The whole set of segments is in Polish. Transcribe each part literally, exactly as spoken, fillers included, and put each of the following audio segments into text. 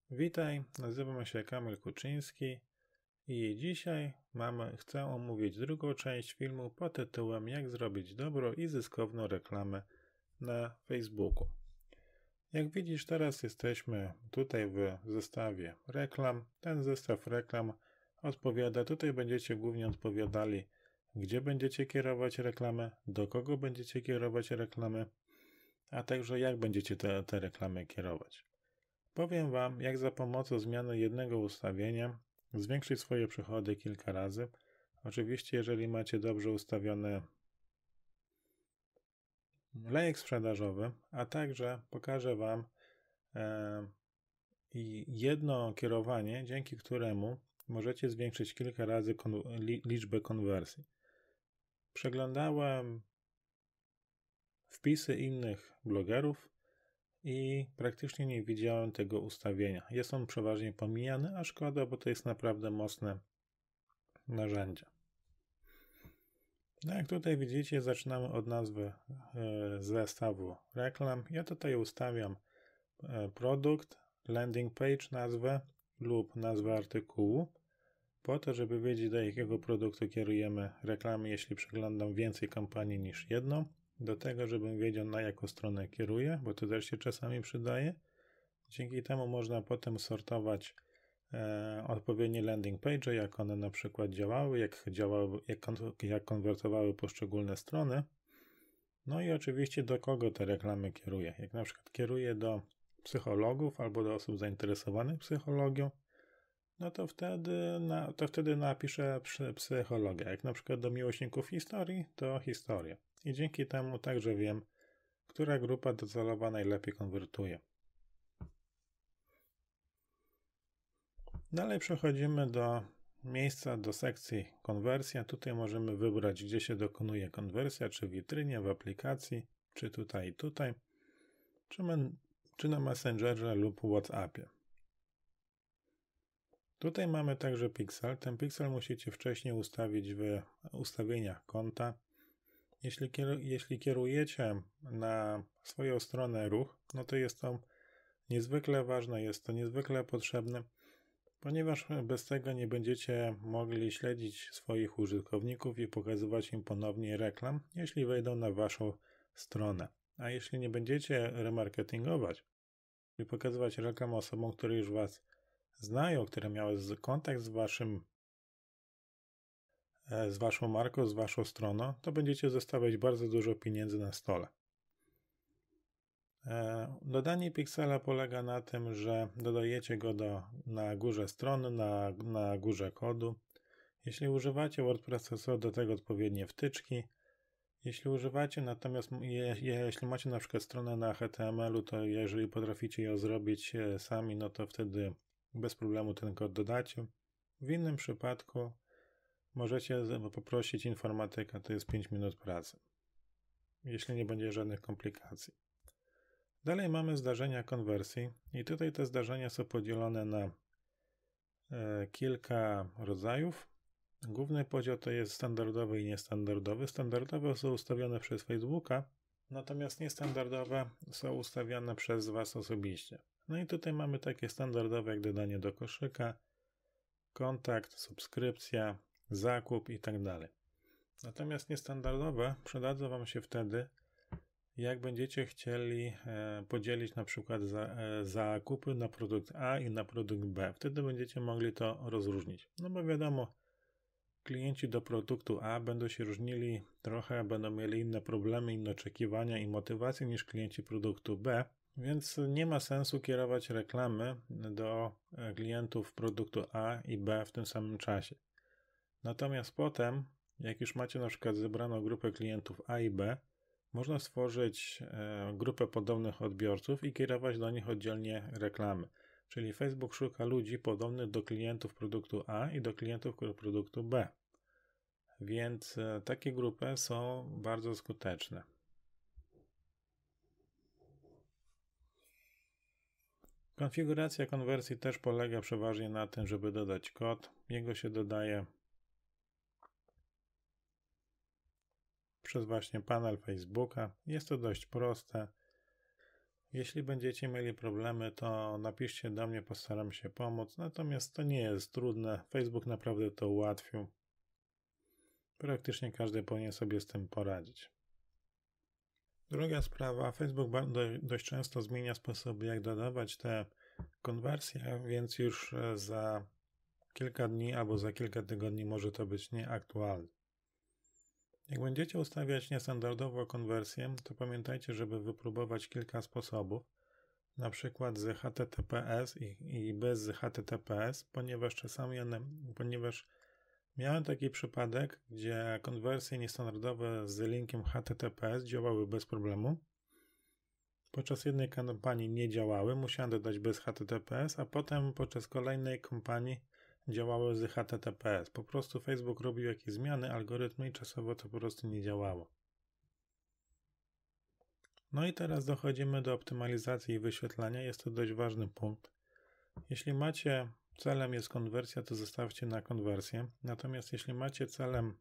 Witaj, nazywam się Kamil Kuczyński i dzisiaj mamy, chcę omówić drugą część filmu pod tytułem Jak zrobić dobrą i zyskowną reklamę na Facebooku. Jak widzisz, teraz jesteśmy tutaj w zestawie reklam. Ten zestaw reklam odpowiada, tutaj będziecie głównie odpowiadali, gdzie będziecie kierować reklamę, do kogo będziecie kierować reklamę, a także jak będziecie te, te reklamy kierować. Powiem Wam, jak za pomocą zmiany jednego ustawienia zwiększyć swoje przychody kilka razy. Oczywiście, jeżeli macie dobrze ustawiony lejek sprzedażowy, a także pokażę Wam e, jedno kierowanie, dzięki któremu możecie zwiększyć kilka razy kon li liczbę konwersji. Przeglądałem wpisy innych blogerów i praktycznie nie widziałem tego ustawienia. Jest on przeważnie pomijany, a szkoda, bo to jest naprawdę mocne narzędzie. No jak tutaj widzicie, zaczynamy od nazwy e, zestawu reklam. Ja tutaj ustawiam e, produkt, landing page nazwę lub nazwę artykułu, po to, żeby wiedzieć, do jakiego produktu kierujemy reklamy, jeśli przeglądam więcej kampanii niż jedną. Do tego, żebym wiedział, na jaką stronę kieruję, bo to też się czasami przydaje. Dzięki temu można potem sortować e, odpowiednie landing page, jak one na przykład działały, jak działały, jak, kon jak konwertowały poszczególne strony. No i oczywiście do kogo te reklamy kieruję. Jak na przykład kieruję do psychologów albo do osób zainteresowanych psychologią, no to wtedy, na, to wtedy napiszę psychologię. Jak na przykład do miłośników historii, to historię. I dzięki temu także wiem, która grupa docelowa najlepiej konwertuje. Dalej przechodzimy do miejsca, do sekcji konwersja. Tutaj możemy wybrać, gdzie się dokonuje konwersja, czy w witrynie, w aplikacji, czy tutaj i tutaj, czy, czy na Messengerze lub WhatsAppie. Tutaj mamy także piksel. Ten piksel musicie wcześniej ustawić w ustawieniach konta. Jeśli, kieru, jeśli kierujecie na swoją stronę ruch, no to jest to niezwykle ważne, jest to niezwykle potrzebne, ponieważ bez tego nie będziecie mogli śledzić swoich użytkowników i pokazywać im ponownie reklam, jeśli wejdą na waszą stronę. A jeśli nie będziecie remarketingować i pokazywać reklam osobom, które już was znają, które miały kontakt z waszym z waszą marką, z waszą stroną, to będziecie zostawiać bardzo dużo pieniędzy na stole. Dodanie piksela polega na tym, że dodajecie go do, na górze strony, na, na górze kodu. Jeśli używacie WordPressa, są do tego odpowiednie wtyczki. Jeśli używacie, natomiast je, jeśli macie na przykład stronę na H T M L u, to jeżeli potraficie ją zrobić sami, no to wtedy bez problemu ten kod dodacie. W innym przypadku możecie poprosić informatyka, to jest pięć minut pracy, jeśli nie będzie żadnych komplikacji. Dalej mamy zdarzenia konwersji i tutaj te zdarzenia są podzielone na e, kilka rodzajów. Główny podział to jest standardowy i niestandardowy. Standardowe są ustawione przez Facebooka, natomiast niestandardowe są ustawiane przez Was osobiście. No i tutaj mamy takie standardowe jak dodanie do koszyka, kontakt, subskrypcja, zakup i tak dalej. Natomiast niestandardowe przydadzą Wam się wtedy, jak będziecie chcieli e, podzielić na przykład za, e, zakupy na produkt A i na produkt B. Wtedy będziecie mogli to rozróżnić. No bo wiadomo, klienci do produktu A będą się różnili trochę, będą mieli inne problemy, inne oczekiwania i motywacje niż klienci produktu B, więc nie ma sensu kierować reklamy do klientów produktu A i B w tym samym czasie. Natomiast potem, jak już macie na przykład zebraną grupę klientów A i B, można stworzyć e, grupę podobnych odbiorców i kierować do nich oddzielnie reklamy. Czyli Facebook szuka ludzi podobnych do klientów produktu A i do klientów produktu B. Więc e, takie grupy są bardzo skuteczne. Konfiguracja konwersji też polega przeważnie na tym, żeby dodać kod. Jego się dodaje przez właśnie panel Facebooka. Jest to dość proste. Jeśli będziecie mieli problemy, to napiszcie do mnie, postaram się pomóc. Natomiast to nie jest trudne. Facebook naprawdę to ułatwił. Praktycznie każdy powinien sobie z tym poradzić. Druga sprawa, Facebook dość często zmienia sposoby, jak dodawać te konwersje, więc już za kilka dni albo za kilka tygodni może to być nieaktualne. Jak będziecie ustawiać niestandardowo konwersję, to pamiętajcie, żeby wypróbować kilka sposobów, na przykład z H T T P S i, i bez H T T P S, ponieważ czasami one, ponieważ miałem taki przypadek, gdzie konwersje niestandardowe z linkiem H T T P S działały bez problemu. Podczas jednej kampanii nie działały, musiałem dodać bez H T T P S, a potem podczas kolejnej kampanii działały z H T T P S. Po prostu Facebook robił jakieś zmiany, algorytmy i czasowo to po prostu nie działało. No i teraz dochodzimy do optymalizacji i wyświetlania. Jest to dość ważny punkt. Jeśli macie celem jest konwersja, to zostawcie na konwersję. Natomiast jeśli macie celem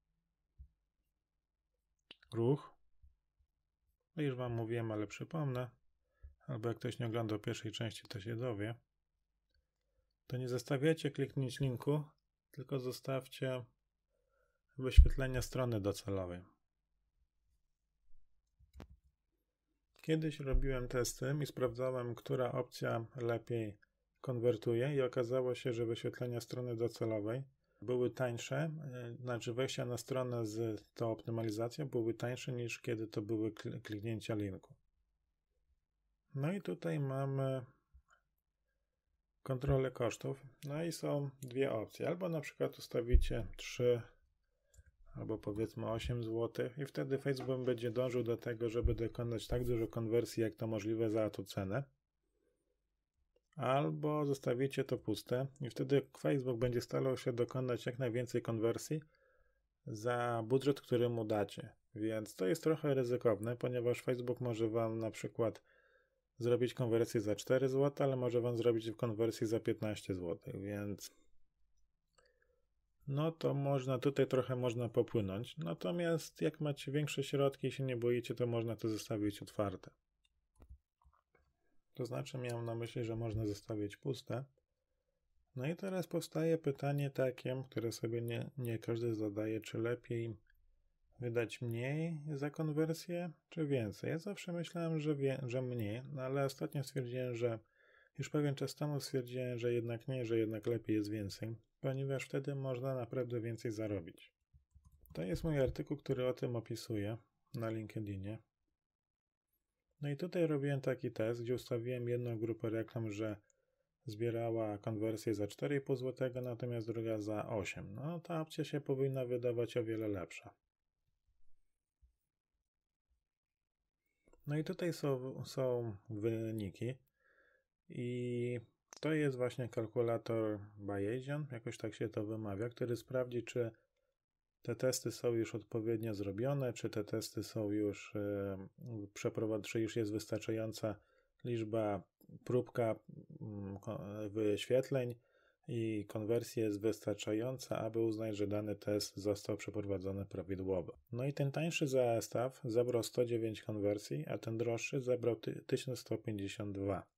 ruch, to już Wam mówiłem, ale przypomnę, albo jak ktoś nie oglądał pierwszej części, to się dowie, to nie zostawiacie kliknięć linku, tylko zostawcie wyświetlenia strony docelowej. Kiedyś robiłem testy i sprawdzałem, która opcja lepiej konwertuje i okazało się, że wyświetlenia strony docelowej były tańsze, znaczy wejścia na stronę z tą optymalizacją były tańsze niż kiedy to były kliknięcia linku. No i tutaj mamy kontrolę kosztów. No i są dwie opcje. Albo na przykład ustawicie trzy albo powiedzmy osiem złotych i wtedy Facebook będzie dążył do tego, żeby dokonać tak dużo konwersji, jak to możliwe za tą cenę. Albo zostawicie to puste i wtedy Facebook będzie starał się dokonać jak najwięcej konwersji za budżet, który mu dacie. Więc to jest trochę ryzykowne, ponieważ Facebook może Wam na przykład zrobić konwersję za cztery złote, ale może Wam zrobić konwersję za piętnaście złotych, więc no to można, tutaj trochę można popłynąć. Natomiast jak macie większe środki i się nie boicie, to można to zostawić otwarte. To znaczy miałem na myśli, że można zostawić puste. No i teraz powstaje pytanie takie, które sobie nie, nie każdy zadaje, czy lepiej wydać mniej za konwersję, czy więcej? Ja zawsze myślałem, że, wie, że mniej, no ale ostatnio stwierdziłem, że już pewien czas temu stwierdziłem, że jednak nie, że jednak lepiej jest więcej, ponieważ wtedy można naprawdę więcej zarobić. To jest mój artykuł, który o tym opisuje na LinkedInie. No i tutaj robiłem taki test, gdzie ustawiłem jedną grupę reklam, że zbierała konwersję za cztery i pół złotego, natomiast druga za osiem. No ta opcja się powinna wydawać o wiele lepsza. No i tutaj są, są wyniki i to jest właśnie kalkulator Bayesian, jakoś tak się to wymawia, który sprawdzi, czy te testy są już odpowiednio zrobione, czy te testy są już e, przeprowadzone, czy już jest wystarczająca liczba próbka e, wyświetleń i konwersja jest wystarczająca, aby uznać, że dany test został przeprowadzony prawidłowo. No i ten tańszy zestaw zebrał sto dziewięć konwersji, a ten droższy zebrał tysiąc sto pięćdziesiąt dwa.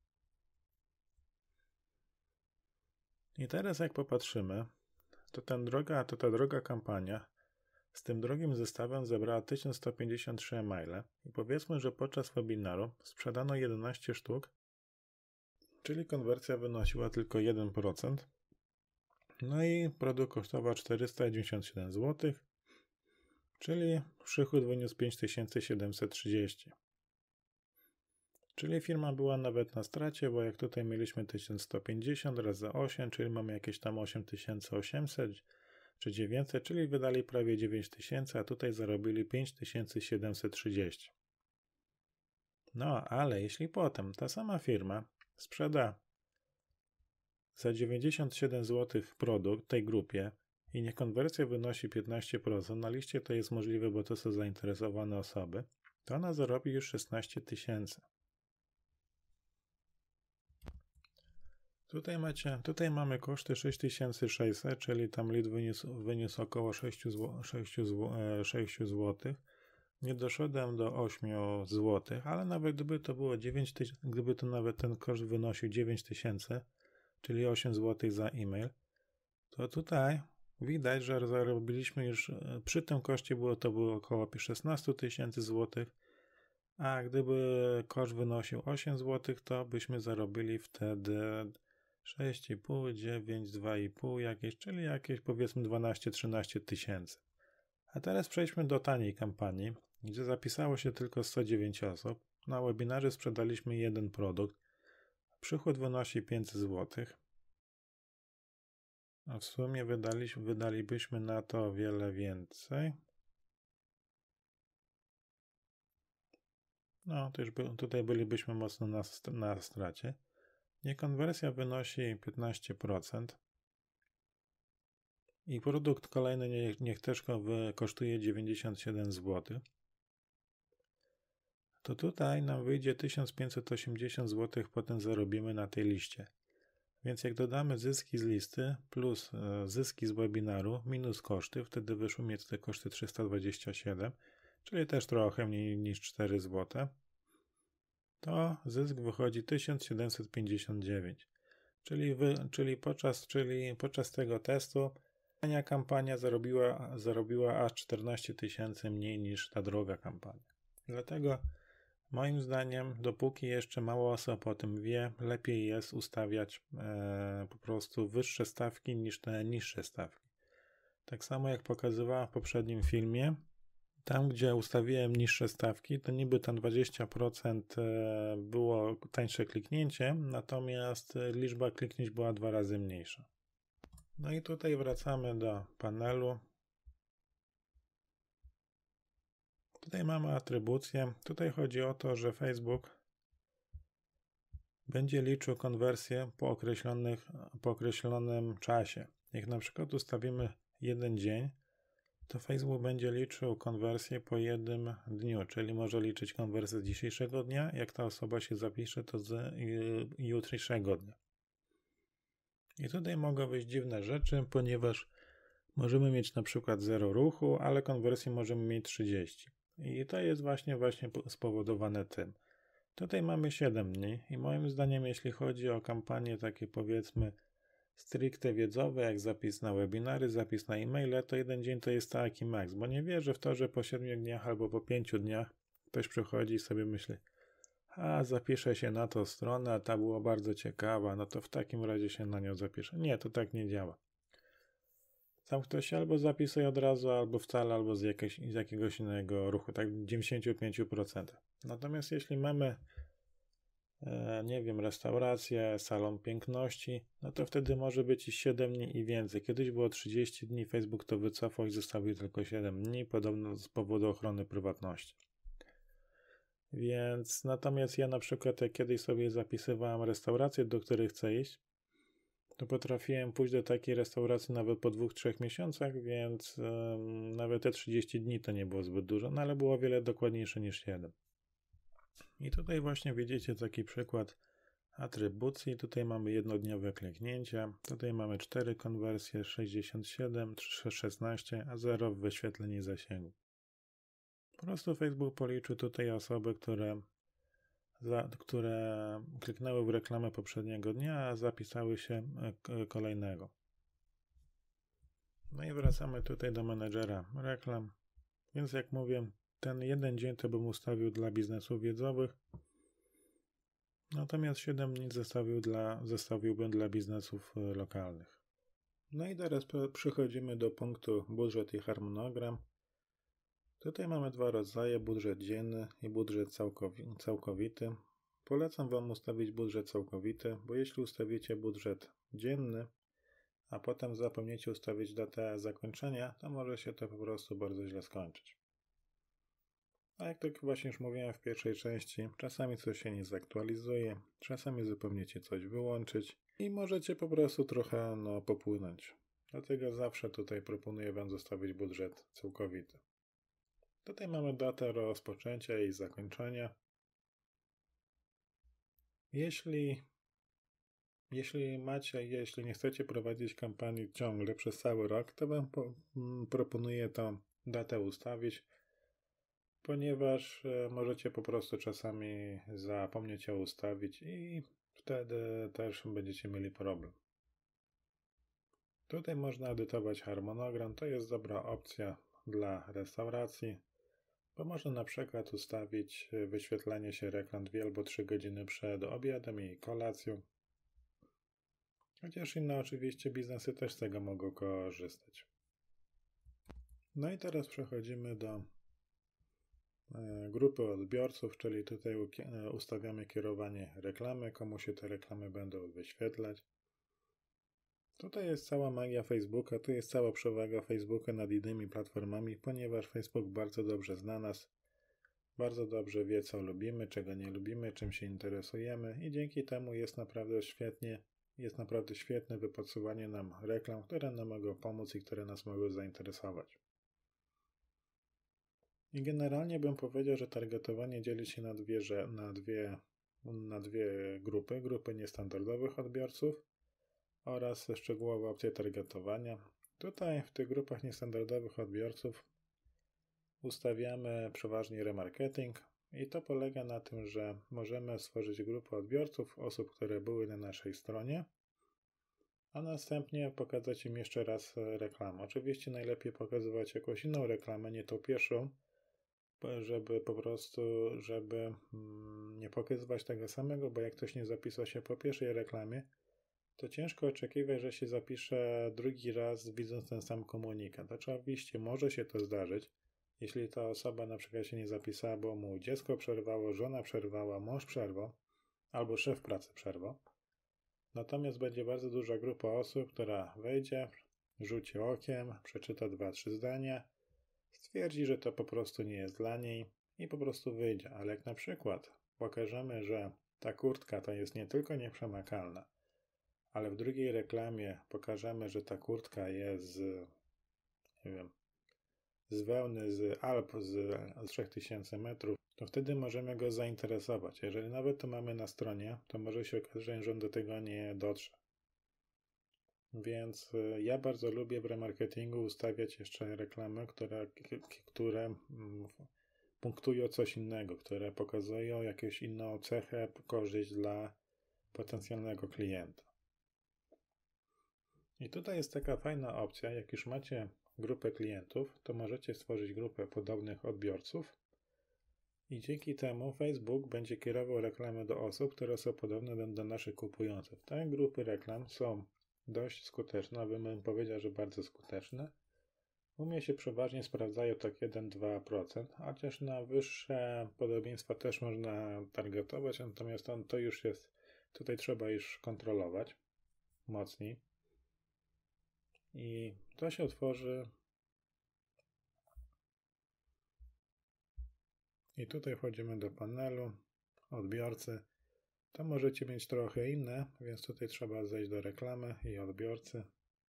I teraz jak popatrzymy, to, ten droga, to ta droga kampania z tym drugim zestawem zebrała tysiąc sto pięćdziesiąt trzy e-maile i powiedzmy, że podczas webinaru sprzedano jedenaście sztuk, czyli konwersja wynosiła tylko jeden procent. No i produkt kosztował czterysta dziewięćdziesiąt siedem złotych, czyli przychód wyniósł pięć tysięcy siedemset trzydzieści. Czyli firma była nawet na stracie, bo jak tutaj mieliśmy tysiąc sto pięćdziesiąt razy osiem, czyli mamy jakieś tam osiem tysięcy osiemset czy dziewięćset, czyli wydali prawie dziewięć tysięcy, a tutaj zarobili pięć tysięcy siedemset trzydzieści. No, ale jeśli potem ta sama firma sprzeda za dziewięćdziesiąt siedem złotych produkt tej grupie i niech konwersja wynosi piętnaście procent, na liście to jest możliwe, bo to są zainteresowane osoby, to ona zarobi już szesnaście tysięcy. Tutaj macie, tutaj mamy koszty sześć tysięcy sześćset, czyli tam lead wyniósł, wyniósł około sześć złotych. nie doszedłem do ośmiu złotych, ale nawet gdyby to było dziewięć tysięcy, gdyby to nawet ten koszt wynosił dziewięć tysięcy, czyli osiem złotych za e-mail, to tutaj widać, że zarobiliśmy już, przy tym koszcie było to było około szesnaście tysięcy złotych, a gdyby koszt wynosił osiem złotych, to byśmy zarobili wtedy sześć i pół, dziewięć, dwa i pół jakieś, czyli jakieś powiedzmy dwanaście trzynaście tysięcy. A teraz przejdźmy do taniej kampanii, gdzie zapisało się tylko sto dziewięć osób. Na webinarze sprzedaliśmy jeden produkt. Przychód wynosi pięćset złotych. A w sumie wydaliśmy, wydalibyśmy na to o wiele więcej. No, to już by, tutaj bylibyśmy mocno na, na stracie. Niekonwersja wynosi piętnaście procent. I produkt kolejny niech, niech też kosztuje dziewięćdziesiąt siedem złotych. To tutaj nam wyjdzie tysiąc pięćset osiemdziesiąt złotych, potem zarobimy na tej liście. Więc jak dodamy zyski z listy plus zyski z webinaru minus koszty, wtedy wyszły mi te koszty trzysta dwadzieścia siedem, czyli też trochę mniej niż cztery złote, to zysk wychodzi tysiąc siedemset pięćdziesiąt dziewięć. Czyli, wy, czyli, podczas, czyli podczas tego testu tania kampania zarobiła, zarobiła aż czternaście tysięcy mniej niż ta droga kampania. Dlatego moim zdaniem, dopóki jeszcze mało osób o tym wie, lepiej jest ustawiać e, po prostu wyższe stawki niż te niższe stawki. Tak samo jak pokazywałem w poprzednim filmie, tam gdzie ustawiłem niższe stawki, to niby tam dwadzieścia procent było tańsze kliknięcie, natomiast liczba kliknięć była dwa razy mniejsza. No i tutaj wracamy do panelu. Tutaj mamy atrybucję. Tutaj chodzi o to, że Facebook będzie liczył konwersję po, określonych, po określonym czasie. Jak na przykład ustawimy jeden dzień, to Facebook będzie liczył konwersję po jednym dniu, czyli może liczyć konwersję z dzisiejszego dnia, jak ta osoba się zapisze, to z jutrzejszego dnia. I tutaj mogą być dziwne rzeczy, ponieważ możemy mieć na przykład zero ruchu, ale konwersji możemy mieć trzydzieści. I to jest właśnie, właśnie spowodowane tym. Tutaj mamy siedem dni i moim zdaniem, jeśli chodzi o kampanie takie powiedzmy stricte wiedzowe, jak zapis na webinary, zapis na e-maile, to jeden dzień to jest taki maks, bo nie wierzę w to, że po siedmiu dniach albo po pięciu dniach ktoś przychodzi i sobie myśli, a zapiszę się na tą stronę, a ta była bardzo ciekawa, no to w takim razie się na nią zapiszę. Nie, to tak nie działa. Tam ktoś się albo zapisuje od razu, albo wcale, albo z, jakiegoś, z jakiegoś innego ruchu, tak w dziewięćdziesięciu pięciu procentach. Natomiast jeśli mamy e, nie wiem, restaurację, salon piękności, no to wtedy może być i siedem dni i więcej. Kiedyś było trzydzieści dni, Facebook to wycofał i zostawił tylko siedem dni, podobno z powodu ochrony prywatności. Więc natomiast ja na przykład jak kiedyś sobie zapisywałem restaurację, do której chcę iść, to potrafiłem pójść do takiej restauracji nawet po dwóch, trzech miesiącach, więc um, nawet te trzydzieści dni to nie było zbyt dużo, no ale było o wiele dokładniejsze niż siedem. I tutaj właśnie widzicie taki przykład atrybucji. Tutaj mamy jednodniowe kliknięcia, tutaj mamy cztery konwersje, sześćdziesiąt siedem, szesnaście, a zero w wyświetleniu zasięgu. Po prostu Facebook policzył tutaj osoby, które, za, które kliknęły w reklamę poprzedniego dnia, a zapisały się kolejnego. No i wracamy tutaj do menedżera reklam. Więc jak mówię, ten jeden dzień to bym ustawił dla biznesów wiedzowych, natomiast siedem dni zostawił dla, zostawiłbym dla biznesów lokalnych. No i teraz przechodzimy do punktu budżet i harmonogram. Tutaj mamy dwa rodzaje, budżet dzienny i budżet całkowi- całkowity. Polecam Wam ustawić budżet całkowity, bo jeśli ustawicie budżet dzienny, a potem zapomniecie ustawić datę zakończenia, to może się to po prostu bardzo źle skończyć. A jak tak właśnie już mówiłem w pierwszej części, czasami coś się nie zaktualizuje, czasami zapomniecie coś wyłączyć i możecie po prostu trochę no, popłynąć. Dlatego zawsze tutaj proponuję Wam zostawić budżet całkowity. Tutaj mamy datę rozpoczęcia i zakończenia. Jeśli, jeśli macie, jeśli nie chcecie prowadzić kampanii ciągle przez cały rok, to Wam po, proponuję tą datę ustawić. ponieważ e, możecie po prostu czasami zapomnieć ją ustawić i wtedy też będziecie mieli problem. Tutaj można edytować harmonogram, to jest dobra opcja dla restauracji, bo można na przykład ustawić wyświetlanie się reklam dwie albo trzy godziny przed obiadem i kolacją. Chociaż inne oczywiście biznesy też z tego mogą korzystać. No i teraz przechodzimy do grupy odbiorców, czyli tutaj ustawiamy kierowanie reklamy, komu się te reklamy będą wyświetlać. Tutaj jest cała magia Facebooka, tu jest cała przewaga Facebooka nad innymi platformami, ponieważ Facebook bardzo dobrze zna nas, bardzo dobrze wie, co lubimy, czego nie lubimy, czym się interesujemy i dzięki temu jest naprawdę świetnie, jest naprawdę świetne wypodsuwanie nam reklam, które nam mogą pomóc i które nas mogą zainteresować. I generalnie bym powiedział, że targetowanie dzieli się na dwie, że, na dwie, na dwie grupy. Grupy niestandardowych odbiorców oraz szczegółowe opcje targetowania. Tutaj w tych grupach niestandardowych odbiorców ustawiamy przeważnie remarketing i to polega na tym, że możemy stworzyć grupę odbiorców, osób, które były na naszej stronie, a następnie pokazać im jeszcze raz reklamę. Oczywiście najlepiej pokazywać jakąś inną reklamę, nie tą pierwszą, żeby po prostu, żeby nie pokazywać tego samego, bo jak ktoś nie zapisał się po pierwszej reklamie, to ciężko oczekiwać, że się zapisze drugi raz, widząc ten sam komunikat. Oczywiście może się to zdarzyć, jeśli ta osoba na przykład się nie zapisała, bo mu dziecko przerwało, żona przerwała, mąż przerwał, albo szef pracy przerwał. Natomiast będzie bardzo duża grupa osób, która wejdzie, rzuci okiem, przeczyta dwa, trzy zdania, stwierdzi, że to po prostu nie jest dla niej i po prostu wyjdzie. Ale jak na przykład pokażemy, że ta kurtka to jest nie tylko nieprzemakalna, ale w drugiej reklamie pokażemy, że ta kurtka jest z, nie wiem, z wełny, z Alp, z, z trzech tysięcy metrów, to wtedy możemy go zainteresować. Jeżeli nawet to mamy na stronie, to może się okazać, że on do tego nie dotrze. Więc ja bardzo lubię w remarketingu ustawiać jeszcze reklamy, które, które punktują coś innego, które pokazują jakąś inną cechę, korzyść dla potencjalnego klienta. I tutaj jest taka fajna opcja, jak już macie grupę klientów, to możecie stworzyć grupę podobnych odbiorców i dzięki temu Facebook będzie kierował reklamy do osób, które są podobne do, do naszych kupujących. Te grupy reklam są dość skuteczne, bym powiedział, że bardzo skuteczne. U mnie się przeważnie sprawdzają tak jeden do dwóch procent, chociaż na wyższe podobieństwa też można targetować, natomiast on to już jest, tutaj trzeba już kontrolować mocniej. I to się otworzy. I tutaj wchodzimy do panelu odbiorcy. To możecie mieć trochę inne, więc tutaj trzeba zejść do reklamy i odbiorcy.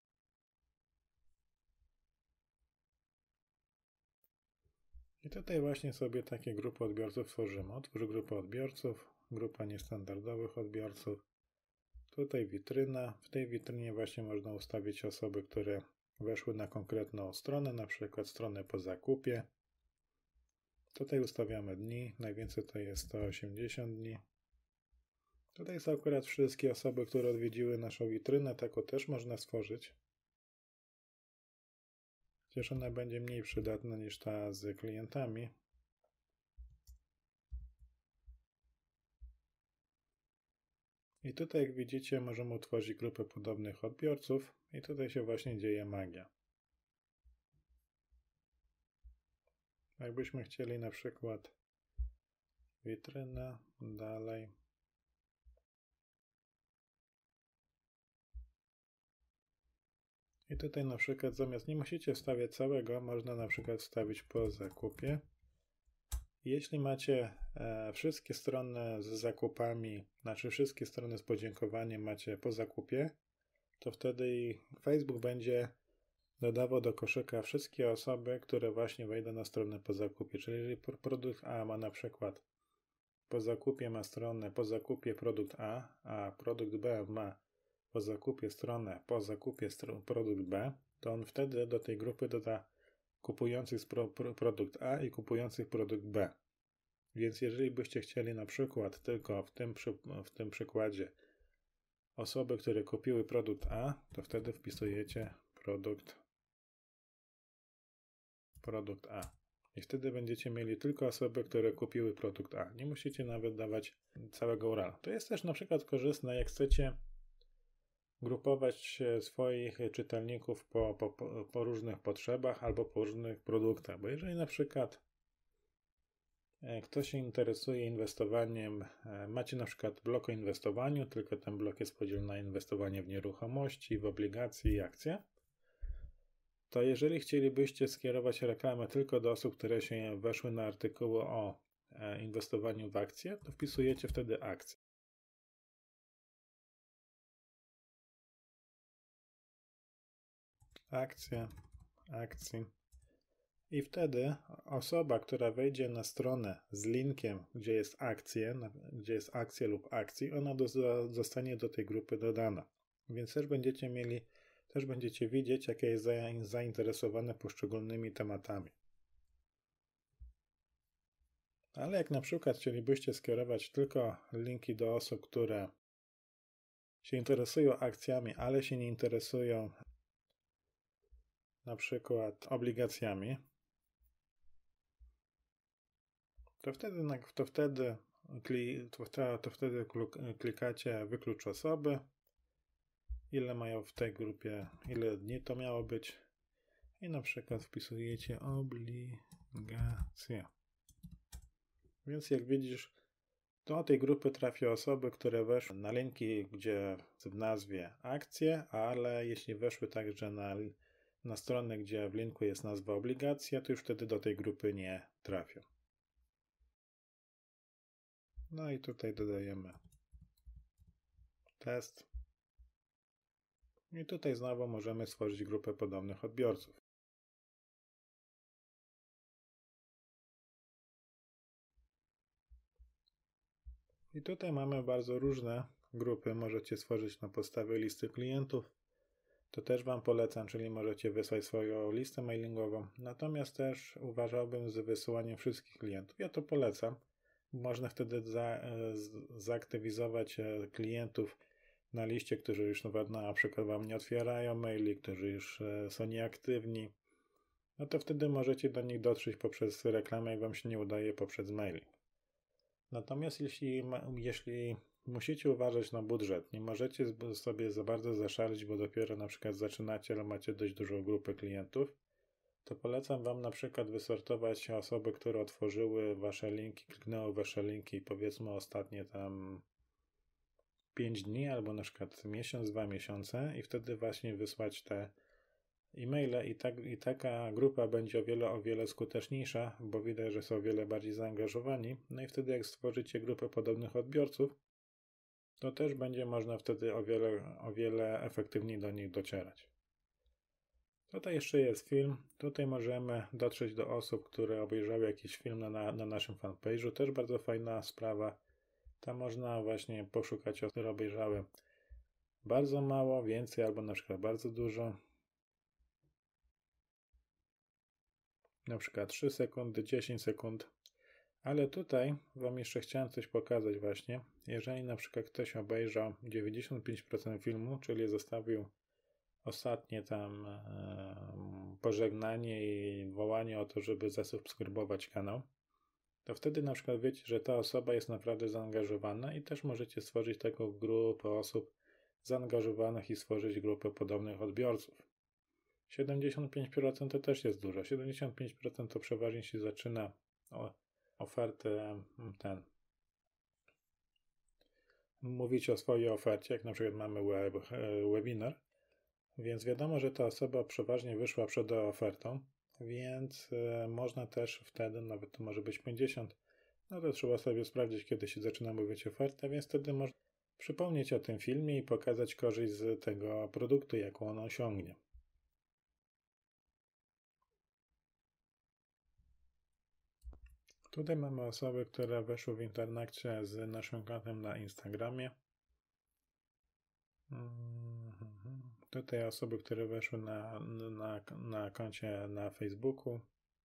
I tutaj właśnie sobie takie grupy odbiorców tworzymy. Otwórz grupę odbiorców, grupa niestandardowych odbiorców. Tutaj witryna. W tej witrynie właśnie można ustawić osoby, które weszły na konkretną stronę, na przykład stronę po zakupie. Tutaj ustawiamy dni, najwięcej to jest sto osiemdziesiąt dni. Tutaj są akurat wszystkie osoby, które odwiedziły naszą witrynę, taką też można stworzyć. Chociaż ona będzie mniej przydatna niż ta z klientami. I tutaj, jak widzicie, możemy utworzyć grupę podobnych odbiorców i tutaj się właśnie dzieje magia. Jakbyśmy chcieli na przykład witryna, dalej. I tutaj na przykład zamiast, nie musicie wstawiać całego, można na przykład wstawić po zakupie. Jeśli macie e, wszystkie strony z zakupami, znaczy wszystkie strony z podziękowaniem macie po zakupie, to wtedy Facebook będzie dodawał do koszyka wszystkie osoby, które właśnie wejdą na stronę po zakupie. Czyli jeżeli produkt A ma na przykład po zakupie ma stronę po zakupie produkt A, a produkt B ma po zakupie stronę po zakupie stron, produkt B, to on wtedy do tej grupy doda kupujących pro, pro, produkt A i kupujących produkt B. Więc jeżeli byście chcieli na przykład tylko w tym, przy, w tym przykładzie osoby, które kupiły produkt A, to wtedy wpisujecie produkt, produkt A. I wtedy będziecie mieli tylko osoby, które kupiły produkt A. Nie musicie nawet dawać całego U R L. To jest też na przykład korzystne, jak chcecie grupować swoich czytelników po, po, po różnych potrzebach albo po różnych produktach. Bo jeżeli na przykład ktoś się interesuje inwestowaniem, macie na przykład blok o inwestowaniu, tylko ten blok jest podzielony na inwestowanie w nieruchomości, w obligacje i akcje, to jeżeli chcielibyście skierować reklamę tylko do osób, które się weszły na artykuły o inwestowaniu w akcje, to wpisujecie wtedy akcje. Akcje, akcji. I wtedy osoba, która wejdzie na stronę z linkiem, gdzie jest akcje, gdzie jest akcje lub akcji, ona do, zostanie do tej grupy dodana. Więc też będziecie mieli, też będziecie widzieć, jakie jest zainteresowane poszczególnymi tematami. Ale jak na przykład chcielibyście skierować tylko linki do osób, które się interesują akcjami, ale się nie interesują na przykład obligacjami, to wtedy, to wtedy, to wtedy klikacie wyklucz osoby, ile mają w tej grupie, ile dni to miało być i na przykład wpisujecie obligacje. Więc jak widzisz, do tej grupy trafią osoby, które weszły na linki, gdzie w nazwie akcje, ale jeśli weszły także na, na stronę, gdzie w linku jest nazwa obligacja, to już wtedy do tej grupy nie trafią. No i tutaj dodajemy test. I tutaj znowu możemy stworzyć grupę podobnych odbiorców. I tutaj mamy bardzo różne grupy. Możecie stworzyć na podstawie listy klientów. To też Wam polecam, czyli możecie wysłać swoją listę mailingową. Natomiast też uważałbym za wysyłaniem wszystkich klientów. Ja to polecam. Można wtedy za, zaaktywizować klientów na liście, którzy już nawet na przykład Wam nie otwierają maili, którzy już są nieaktywni. No to wtedy możecie do nich dotrzeć poprzez reklamę, jak Wam się nie udaje poprzez maili. Natomiast jeśli, jeśli musicie uważać na budżet, nie możecie sobie za bardzo zaszalić, bo dopiero na przykład zaczynacie, ale macie dość dużą grupę klientów, to polecam Wam na przykład wysortować osoby, które otworzyły Wasze linki, kliknęły Wasze linki powiedzmy ostatnie tam pięć dni albo na przykład miesiąc, dwa miesiące i wtedy właśnie wysłać te e-maile i, tak, i taka grupa będzie o wiele, o wiele skuteczniejsza, bo widać, że są o wiele bardziej zaangażowani. No i wtedy jak stworzycie grupę podobnych odbiorców, to też będzie można wtedy o wiele, o wiele efektywniej do nich docierać. Tutaj jeszcze jest film. Tutaj możemy dotrzeć do osób, które obejrzały jakiś film na, na, na naszym fanpage'u. Też bardzo fajna sprawa. Tam można właśnie poszukać osób, które obejrzały bardzo mało, więcej albo na przykład bardzo dużo. Na przykład trzy sekundy, dziesięć sekund. Ale tutaj Wam jeszcze chciałem coś pokazać właśnie. Jeżeli na przykład ktoś obejrzał dziewięćdziesiąt pięć procent filmu, czyli zostawił ostatnie tam e, pożegnanie i wołanie o to, żeby zasubskrybować kanał, to wtedy na przykład wiecie, że ta osoba jest naprawdę zaangażowana i też możecie stworzyć taką grupę osób zaangażowanych i stworzyć grupę podobnych odbiorców. siedemdziesiąt pięć procent to też jest dużo. siedemdziesiąt pięć procent to przeważnie się zaczyna o ofertę ten. Mówić o swojej ofercie, jak na przykład mamy web, webinar, więc wiadomo, że ta osoba przeważnie wyszła przed ofertą, więc można też wtedy, nawet to może być pięćdziesiąt, no to trzeba sobie sprawdzić, kiedy się zaczyna mówić ofertę, więc wtedy można przypomnieć o tym filmie i pokazać korzyść z tego produktu, jaką on osiągnie. Tutaj mamy osoby, które weszły w interakcję z naszym kontem na Instagramie. Tutaj osoby, które weszły na, na, na koncie na Facebooku.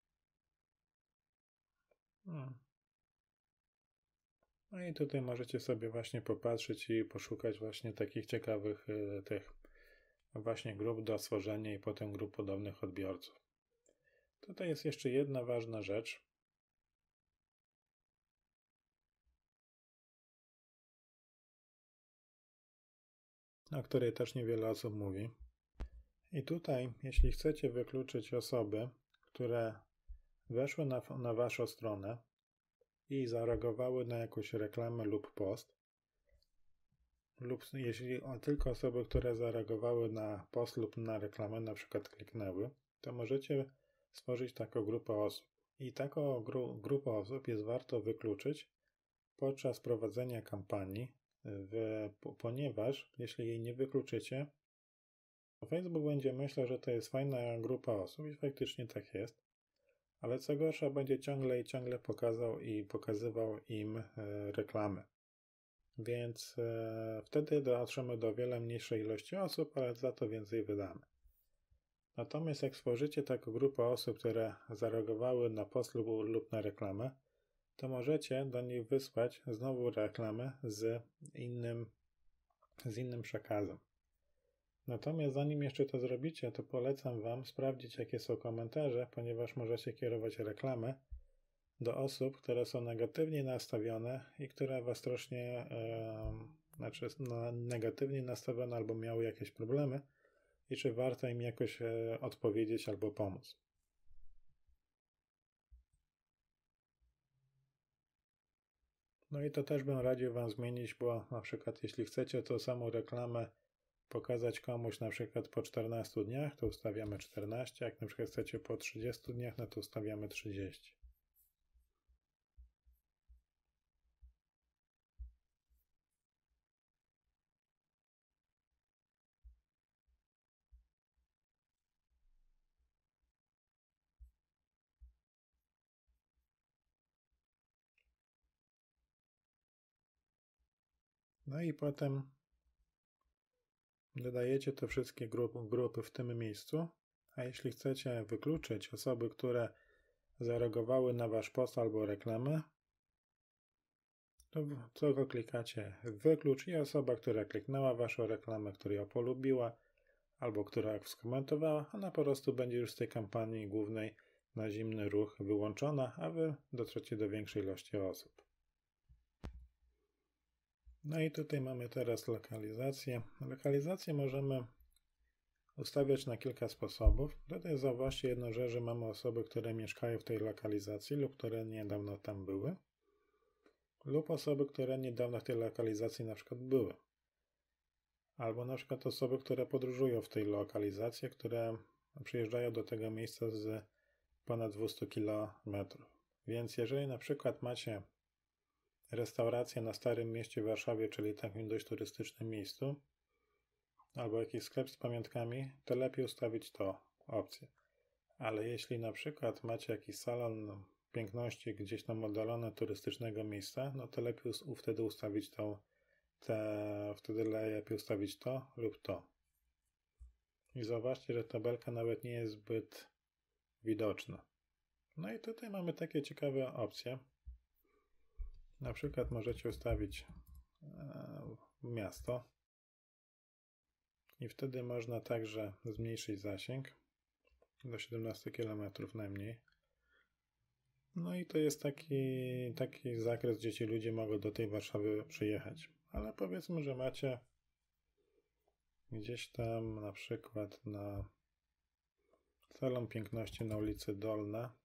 No i tutaj możecie sobie właśnie popatrzeć i poszukać właśnie takich ciekawych y, tych właśnie grup do stworzenia i potem grup podobnych odbiorców. Tutaj jest jeszcze jedna ważna rzecz. O której też niewiele osób mówi. I tutaj, jeśli chcecie wykluczyć osoby, które weszły na, na waszą stronę i zareagowały na jakąś reklamę lub post, lub jeśli tylko osoby, które zareagowały na post lub na reklamę, na przykład kliknęły, to możecie stworzyć taką grupę osób. I taką gru, grupę osób jest warto wykluczyć podczas prowadzenia kampanii, w, ponieważ jeśli jej nie wykluczycie, to Facebook będzie myślał, że to jest fajna grupa osób i faktycznie tak jest, ale co gorsza będzie ciągle i ciągle pokazał i pokazywał im e, reklamy. Więc e, wtedy dotrzemy do wiele mniejszej ilości osób, ale za to więcej wydamy. Natomiast jak stworzycie taką grupę osób, które zareagowały na post lub, lub na reklamę, to możecie do nich wysłać znowu reklamę z innym, z innym przekazem. Natomiast zanim jeszcze to zrobicie, to polecam Wam sprawdzić, jakie są komentarze, ponieważ możecie kierować reklamę do osób, które są negatywnie nastawione i które Was strasznie, e, znaczy no, negatywnie nastawione albo miały jakieś problemy i czy warto im jakoś e, odpowiedzieć albo pomóc. No i to też bym radził Wam zmienić, bo na przykład jeśli chcecie tą samą reklamę pokazać komuś na przykład po czternastu dniach, to ustawiamy czternaście, jak na przykład chcecie po trzydziestu dniach, no to ustawiamy trzydzieści. No i potem dodajecie te wszystkie grupy, grupy w tym miejscu, a jeśli chcecie wykluczyć osoby, które zareagowały na Wasz post albo reklamę, to co go klikacie wyklucz i osoba, która kliknęła Waszą reklamę, która ją polubiła albo która skomentowała, ona po prostu będzie już z tej kampanii głównej na zimny ruch wyłączona, a Wy dotrzecie do większej ilości osób. No i tutaj mamy teraz lokalizację. Lokalizację możemy ustawiać na kilka sposobów. Tutaj zauważcie jedną rzecz, że mamy osoby, które mieszkają w tej lokalizacji lub które niedawno tam były, lub osoby, które niedawno w tej lokalizacji na przykład były. Albo na przykład osoby, które podróżują w tej lokalizacji, które przyjeżdżają do tego miejsca z ponad dwieście kilometrów. Więc jeżeli na przykład macie restaurację na Starym Mieście w Warszawie, czyli takim dość turystycznym miejscu, albo jakiś sklep z pamiątkami, to lepiej ustawić to opcję. Ale jeśli na przykład macie jakiś salon piękności gdzieś tam oddalone turystycznego miejsca, no to lepiej wtedy ustawić tą, te, wtedy lepiej ustawić to lub to. I zauważcie, że tabelka nawet nie jest zbyt widoczna. No i tutaj mamy takie ciekawe opcje. Na przykład możecie ustawić e, miasto i wtedy można także zmniejszyć zasięg do siedemnastu kilometrów najmniej. No i to jest taki, taki zakres, gdzie ci ludzie mogą do tej Warszawy przyjechać. Ale powiedzmy, że macie gdzieś tam na przykład na salon piękności na ulicy Dolna.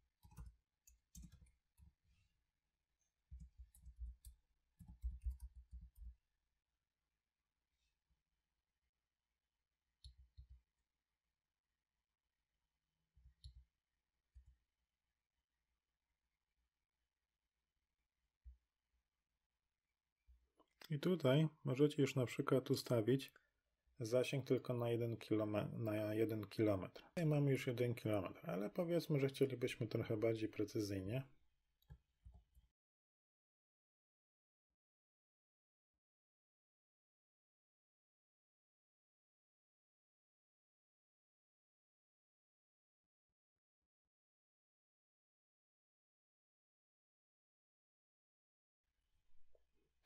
I tutaj możecie już na przykład ustawić zasięg tylko na jeden kilometr. Na jeden kilometr. Tutaj mamy już jeden kilometr, ale powiedzmy, że chcielibyśmy trochę bardziej precyzyjnie.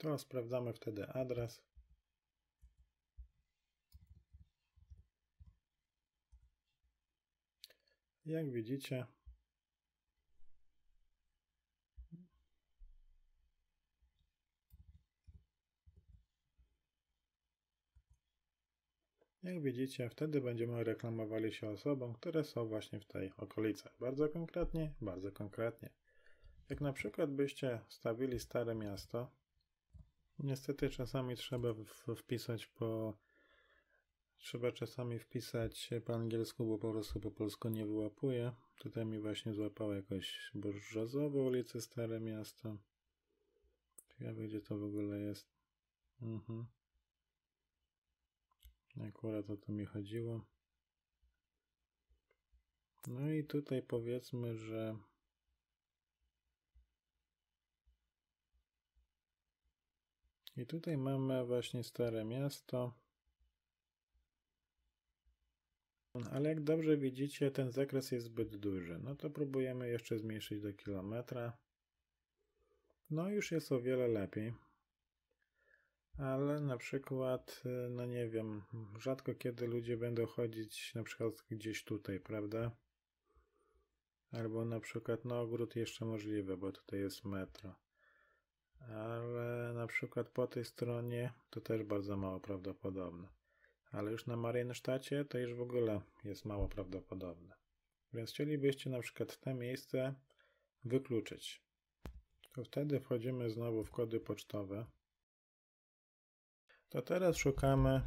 to sprawdzamy wtedy adres. Jak widzicie, jak widzicie, wtedy będziemy reklamowali się osobom, które są właśnie w tej okolicy. Bardzo konkretnie, bardzo konkretnie. Jak na przykład byście stawili Stare Miasto, niestety czasami trzeba wpisać po trzeba czasami wpisać po angielsku, bo po prostu po polsku nie wyłapuje. Tutaj mi właśnie złapało jakoś Brzozowe ulicy Stare Miasto. Ciekawe, gdzie to w ogóle jest. Mhm. Akurat o to mi chodziło. No i tutaj powiedzmy, że i tutaj mamy właśnie Stare Miasto. Ale jak dobrze widzicie, ten zakres jest zbyt duży. No to próbujemy jeszcze zmniejszyć do kilometra. No już jest o wiele lepiej. Ale na przykład, no nie wiem, rzadko kiedy ludzie będą chodzić na przykład gdzieś tutaj, prawda? Albo na przykład, no ogród jeszcze możliwe, bo tutaj jest metro. Ale na przykład po tej stronie to też bardzo mało prawdopodobne. Ale już na Mariensztacie to już w ogóle jest mało prawdopodobne. Więc chcielibyście na przykład te miejsce wykluczyć. To wtedy wchodzimy znowu w kody pocztowe. To teraz szukamy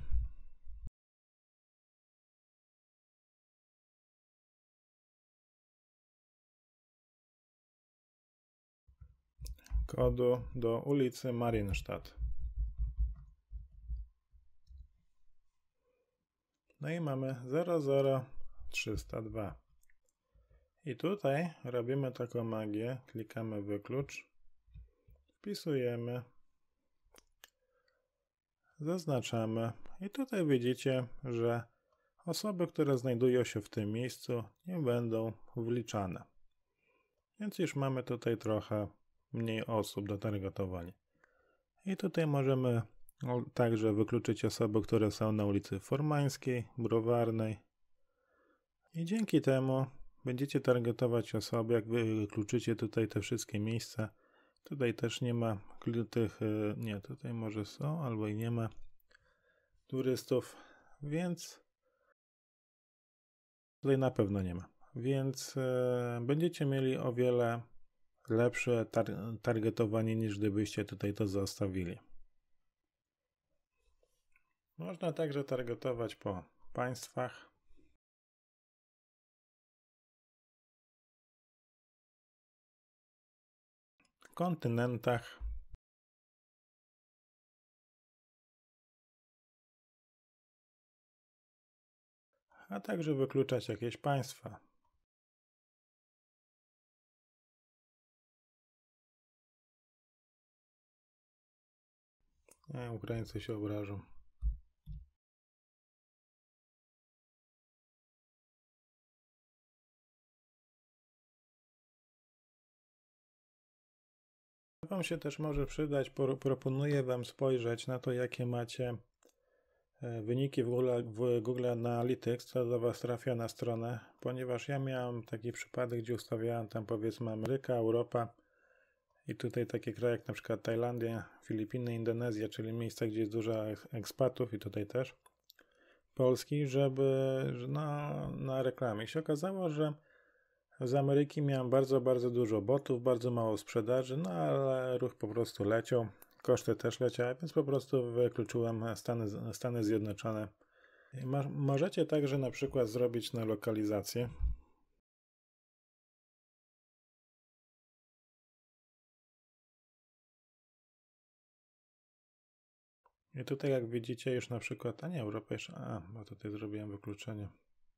kodu do ulicy Marienstadt. No i mamy zero zero trzysta dwa. I tutaj robimy taką magię, klikamy wyklucz, wpisujemy, zaznaczamy i tutaj widzicie, że osoby, które znajdują się w tym miejscu, nie będą wliczane. Więc już mamy tutaj trochę mniej osób do targetowania. I tutaj możemy także wykluczyć osoby, które są na ulicy Formańskiej, Browarnej. I dzięki temu będziecie targetować osoby, jak wy wykluczycie tutaj te wszystkie miejsca. Tutaj też nie ma tych, nie, tutaj może są, albo i nie ma turystów, więc tutaj na pewno nie ma. Więc e, będziecie mieli o wiele lepsze tar targetowanie, niż gdybyście tutaj to zostawili. Można także targetować po państwach. Kontynentach. A także wykluczać jakieś państwa. Nie, Ukraińcy się obrażą. Wam się też może przydać, proponuję Wam spojrzeć na to, jakie macie wyniki w Google, w Google Analytics, co do Was trafia na stronę, ponieważ ja miałem taki przypadek, gdzie ustawiałem tam powiedzmy Ameryka, Europa i tutaj takie kraje jak na przykład Tajlandia, Filipiny, Indonezja, czyli miejsca, gdzie jest dużo ekspatów i tutaj też Polski, żeby na, na reklamie. I się okazało, że z Ameryki miałem bardzo, bardzo dużo botów, bardzo mało sprzedaży, no ale ruch po prostu leciał, koszty też leciały, więc po prostu wykluczyłem Stany, Stany Zjednoczone. Mo możecie także na przykład zrobić na lokalizację. I tutaj jak widzicie już na przykład, a nie, Europa jeszcze, a, bo tutaj zrobiłem wykluczenie.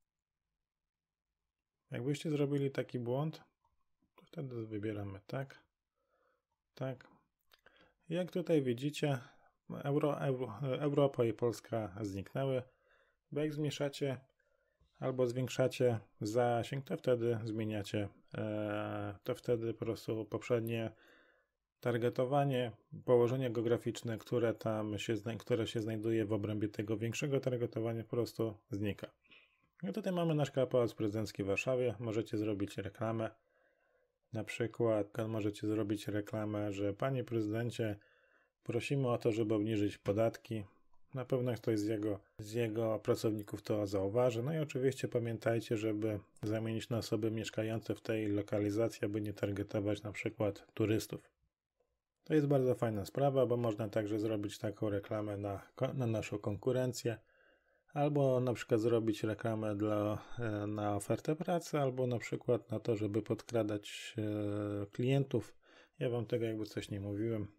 Jakbyście zrobili taki błąd, to wtedy wybieramy tak, tak. Jak tutaj widzicie, Euro, Euro, Europa i Polska zniknęły, bo jak zmniejszacie albo zwiększacie zasięg, to wtedy zmieniacie, e, to wtedy po prostu poprzednie targetowanie, położenie geograficzne, które tam się, które się znajduje w obrębie tego większego targetowania, po prostu znika. I tutaj mamy nasz Pałac Prezydencki w Warszawie. Możecie zrobić reklamę. Na przykład możecie zrobić reklamę, że panie prezydencie, prosimy o to, żeby obniżyć podatki. Na pewno ktoś z jego, z jego pracowników to zauważy. No i oczywiście pamiętajcie, żeby zamienić na osoby mieszkające w tej lokalizacji, aby nie targetować na przykład turystów. To jest bardzo fajna sprawa, bo można także zrobić taką reklamę na, na naszą konkurencję, albo na przykład zrobić reklamę dla, na ofertę pracy, albo na przykład na to, żeby podkradać klientów. Ja wam tego jakby coś nie mówiłem.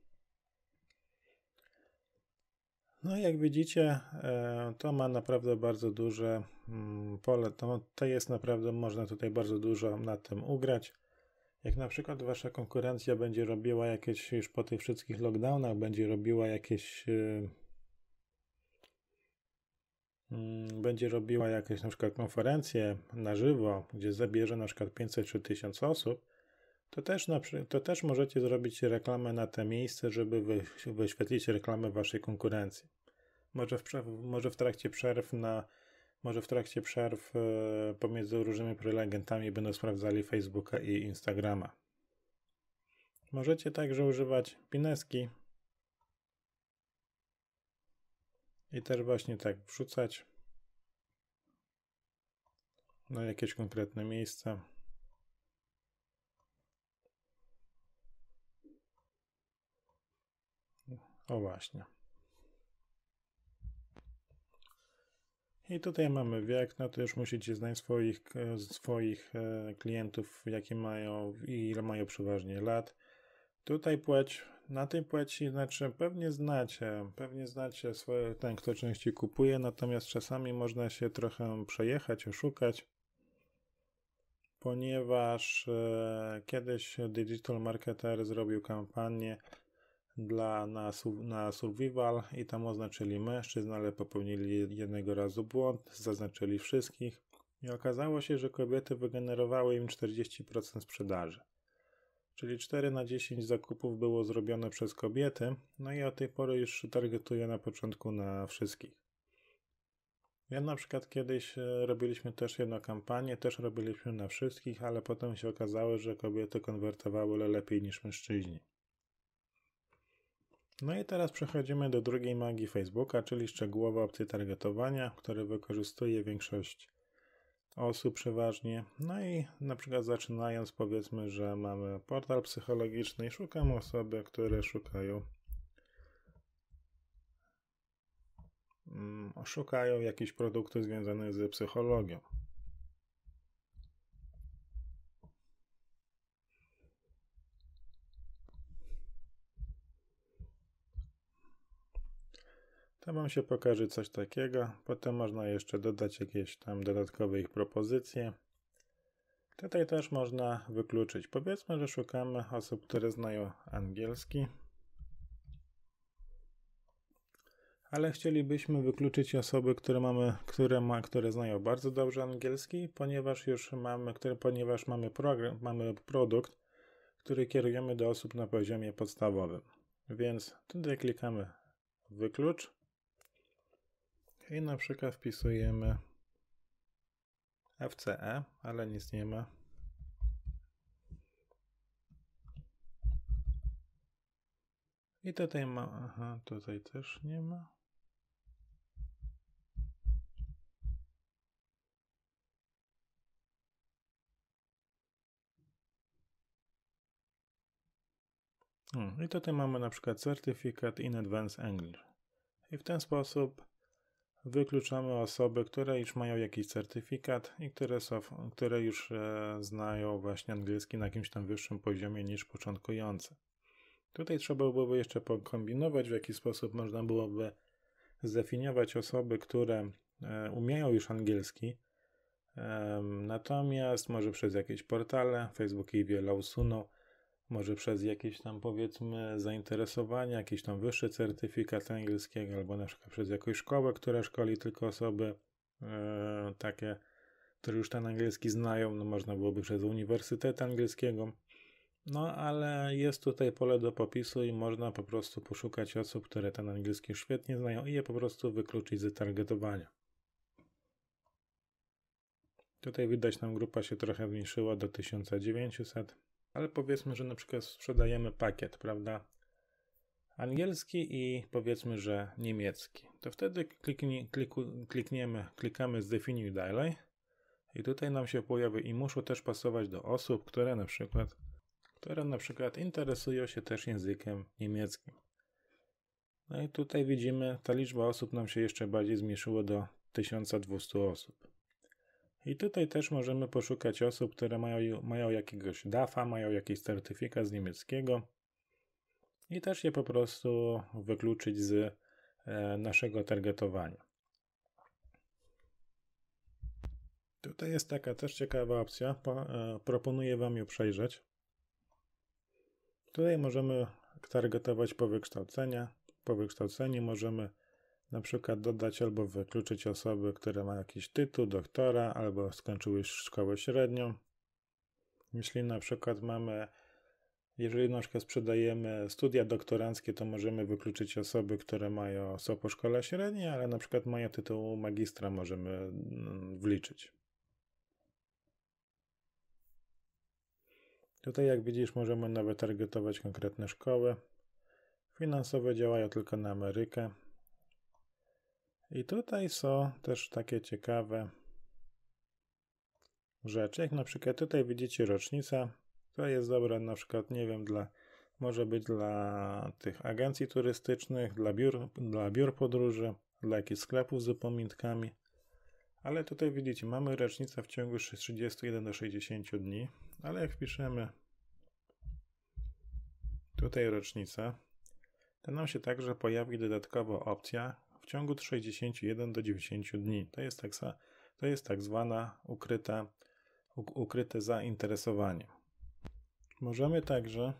No i jak widzicie, to ma naprawdę bardzo duże pole, to, to jest naprawdę, można tutaj bardzo dużo na tym ugrać. Jak na przykład wasza konkurencja będzie robiła jakieś, już po tych wszystkich lockdownach, będzie robiła jakieś będzie robiła jakieś na przykład konferencje na żywo, gdzie zabierze na przykład pięćset czy tysiąc osób, to też, na, to też możecie zrobić reklamę na te miejsce, żeby wy, wyświetlić reklamę waszej konkurencji. Może w, może w trakcie przerw na może w trakcie przerw e, pomiędzy różnymi prelegentami będą sprawdzali Facebooka i Instagrama. Możecie także używać pineski i też właśnie tak wrzucać na jakieś konkretne miejsce. O właśnie. I tutaj mamy wiek, no to już musicie znać swoich, swoich klientów, jakie mają i ile mają przeważnie lat. Tutaj płeć, na tej płci, znaczy pewnie znacie, pewnie znacie swoje, ten, kto częściej kupuje, natomiast czasami można się trochę przejechać, oszukać, ponieważ e, kiedyś Digital Marketer zrobił kampanię dla, na, na survival i tam oznaczyli mężczyzn, ale popełnili jednego razu błąd, zaznaczyli wszystkich i okazało się, że kobiety wygenerowały im czterdzieści procent sprzedaży. Czyli cztery na dziesięć zakupów było zrobione przez kobiety, no i od tej pory już targetuję na początku na wszystkich. Ja na przykład kiedyś robiliśmy też jedną kampanię, też robiliśmy na wszystkich, ale potem się okazało, że kobiety konwertowały lepiej niż mężczyźni. No i teraz przechodzimy do drugiej magii Facebooka, czyli szczegółowe opcje targetowania, które wykorzystuje większość osób przeważnie. No i na przykład zaczynając, powiedzmy, że mamy portal psychologiczny i szukamy osoby, które szukają mm, szukają jakichś produktów związanych z psychologią. To wam się pokaże coś takiego, potem można jeszcze dodać jakieś tam dodatkowe ich propozycje. Tutaj też można wykluczyć. Powiedzmy, że szukamy osób, które znają angielski, ale chcielibyśmy wykluczyć osoby, które mamy, które, ma, które znają bardzo dobrze angielski, ponieważ już mamy, które, ponieważ mamy, program, mamy produkt, który kierujemy do osób na poziomie podstawowym. Więc tutaj klikamy wyklucz i na przykład wpisujemy F C E, ale nic nie ma. I tutaj ma, aha, tutaj też nie ma. Hmm, i tutaj mamy na przykład certyfikat in Advanced English. I w ten sposób wykluczamy osoby, które już mają jakiś certyfikat i które, są, które już e, znają właśnie angielski na jakimś tam wyższym poziomie niż początkujący. Tutaj trzeba byłoby jeszcze pokombinować, w jaki sposób można byłoby zdefiniować osoby, które e, umieją już angielski, e, natomiast może przez jakieś portale, Facebook ich wiele usunął, może przez jakieś tam, powiedzmy, zainteresowanie, jakiś tam wyższy certyfikat angielskiego, albo na przykład przez jakąś szkołę, która szkoli tylko osoby e, takie, które już ten angielski znają, no można byłoby przez Uniwersytet Angielskiego, No, ale jest tutaj pole do popisu i można po prostu poszukać osób, które ten angielski świetnie znają i je po prostu wykluczyć z targetowania. Tutaj widać, nam grupa się trochę zmniejszyła do tysiąc dziewięćset, ale powiedzmy, że na przykład sprzedajemy pakiet, prawda? Angielski i powiedzmy, że niemiecki. To wtedy klikni, kliku, klikniemy, klikamy zdefiniuj dalej i tutaj nam się pojawi i muszą też pasować do osób, które na przykład które na przykład interesują się też językiem niemieckim. No i tutaj widzimy, ta liczba osób nam się jeszcze bardziej zmniejszyła do tysiąc dwieście osób. I tutaj też możemy poszukać osób, które mają, mają jakiegoś dafa, mają jakiś certyfikat z niemieckiego i też je po prostu wykluczyć z e, naszego targetowania. Tutaj jest taka też ciekawa opcja, po, e, proponuję Wam ją przejrzeć. Tutaj możemy targetować po wykształcenia. Po wykształceniu możemy na przykład dodać albo wykluczyć osoby, które mają jakiś tytuł, doktora, albo skończyły szkołę średnią. Jeśli na przykład mamy, jeżeli na przykład sprzedajemy studia doktoranckie, to możemy wykluczyć osoby, które mają, są po szkole średniej, ale na przykład mają tytuł magistra, możemy wliczyć. Tutaj, jak widzisz, możemy nawet targetować konkretne szkoły. Finansowe działają tylko na Amerykę. I tutaj są też takie ciekawe rzeczy, jak na przykład tutaj widzicie rocznica. To jest dobre na przykład, nie wiem, dla, może być dla tych agencji turystycznych, dla biur, dla biur podróży, dla jakichś sklepów z upamiątkami. Ale tutaj widzicie, mamy rocznicę w ciągu trzydziestu jeden do sześćdziesięciu dni, ale jak wpiszemy tutaj rocznicę, to nam się także pojawi dodatkowo opcja w ciągu sześćdziesięciu jeden do dziewięćdziesięciu dni. To jest tak, to jest tak zwana ukryta, ukryte zainteresowanie. Możemy także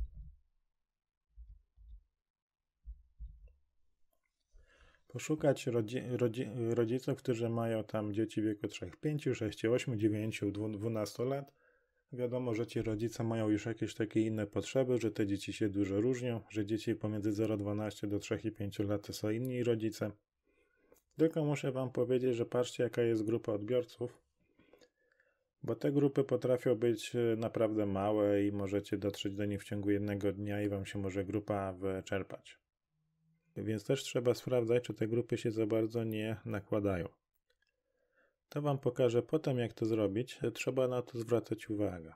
poszukać rodzi, rodzi, rodziców, którzy mają tam dzieci w wieku trzech, pięciu, sześciu, ośmiu, dziewięciu, dwunastu lat. Wiadomo, że ci rodzice mają już jakieś takie inne potrzeby, że te dzieci się dużo różnią, że dzieci pomiędzy zero przecinek dwanaście do trzech i pięciu lat to są inni rodzice. Tylko muszę Wam powiedzieć, że patrzcie, jaka jest grupa odbiorców, bo te grupy potrafią być naprawdę małe i możecie dotrzeć do nich w ciągu jednego dnia i Wam się może grupa wyczerpać. Więc też trzeba sprawdzać, czy te grupy się za bardzo nie nakładają. To Wam pokażę potem, jak to zrobić. Trzeba na to zwracać uwagę.